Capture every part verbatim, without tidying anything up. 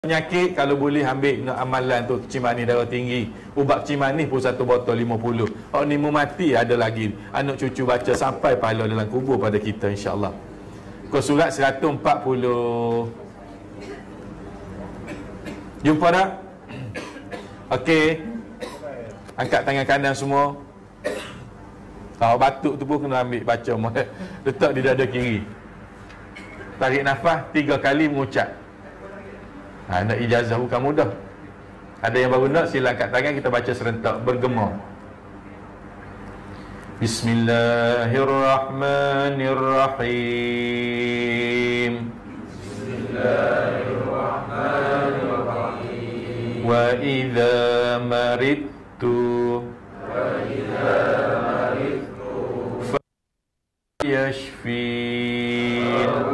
Penyakit kalau boleh ambil dengan amalan tu, kecil manis darah tinggi. Ubat kecil manis pun satu botol lima puluh. Oh ni mu mati ada lagi. Anak cucu baca sampai pahala dalam kubur pada kita insya-Allah. Kau surat seratus empat puluh. Jumpa tak? Okey. Angkat tangan kanan semua. Kalau batuk tu pun kena ambil baca. Letak di dada kiri. Tarik nafas tiga kali mengucap. Ha, nak ijazah bukan mudah. Ada yang baru nak, sila angkat tangan, kita baca serentak bergema. Bismillahirrahmanirrahim. Bismillahirrahmanirrahim. Wa idza maridtu wa idza maridtu fa yashfin.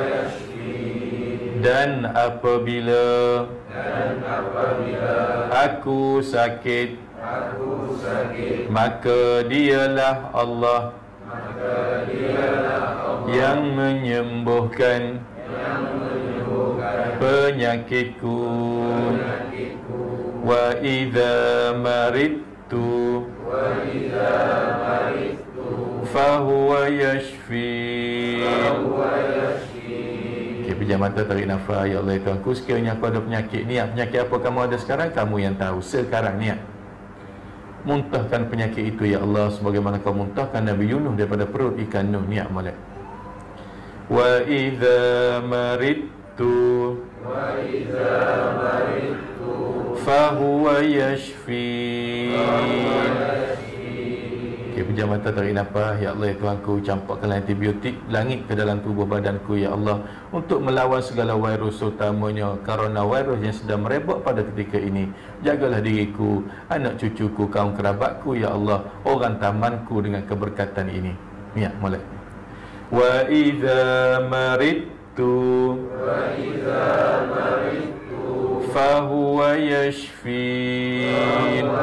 Dan apabila, dan apabila aku sakit, aku sakit, maka dialah Allah, maka dialah Allah yang menyembuhkan, yang menyembuhkan penyakitku. penyakitku. Wa idza maridtu, wa idza maridtu fahuwa yashfin. Fahuwa yashfin. Pejam mata, tarik nafas. Ya Allah, Tuhanku, sekiranya aku ada penyakit ni, penyakit apa kamu ada sekarang, kamu yang tahu. Sekarang ni, muntahkan penyakit itu ya Allah, sebagaimana kau muntahkan Nabi Yunus daripada perut ikan Nuh ni, Malak. Wa idza maridtu, wa idza maridtu fahuwa yashfin. Okay, pejam mata, tarik nafas. Ya Allah, Tuhanku, campakkanlah antibiotik langit ke dalam tubuh badanku ya Allah, untuk melawan segala virus, utamanya coronavirus yang sedang merebak pada ketika ini. Jagalah diriku, anak cucuku, kaum kerabatku ya Allah, orang tamanku dengan keberkatan ini. Ya mulai. Wa idza maridtu, wa idza maridtu fahuwa yashfin.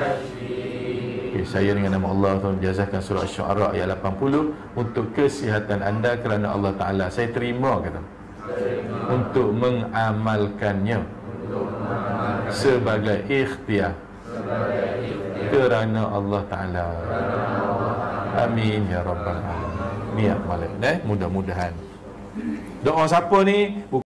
Saya dengan nama Allah Tuhan menjazahkan surah Asy-Syu'ara ayat lapan puluh untuk kesihatan anda kerana Allah Ta'ala. Saya terima, kata, terima. Untuk mengamalkannya, untuk mengamalkan sebagai ikhtiar, sebagai ikhtiar kerana Allah Ta'ala. Amin ya Rabbal Alamin. Niat Malik, eh? Mudah-mudahan. Doa siapa ni?